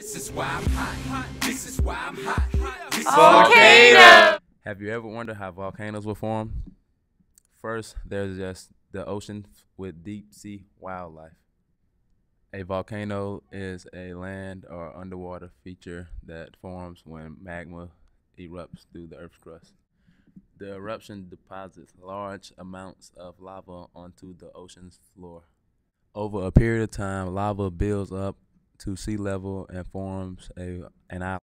This is why I'm hot. This is why I'm hot. This is Volcano! Have you ever wondered how volcanoes were formed? First, there's just the ocean with deep sea wildlife. A volcano is a land or underwater feature that forms when magma erupts through the Earth's crust. The eruption deposits large amounts of lava onto the ocean's floor. Over a period of time, lava builds up to sea level and forms an island.